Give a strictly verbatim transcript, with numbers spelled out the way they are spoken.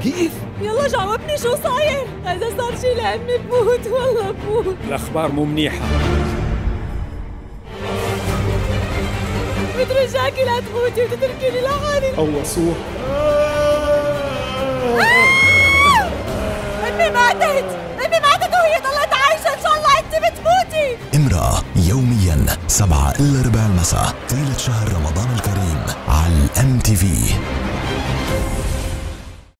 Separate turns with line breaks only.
كيف؟
يلا جاوبني شو صاير؟ إذا صار شي لأمي بموت والله بموت.
الأخبار مو منيحة.
بترجاكي لا تموتي وتتركيني لحالي.
قوصوه.
أمي ماتت، أمي ماتت وهي ضلت عايشة. إن شاء الله أنت بتموتي.
امرأة يوميا سبعة إلا ربع المساء طيلة شهر رمضان الكريم على الام تي في.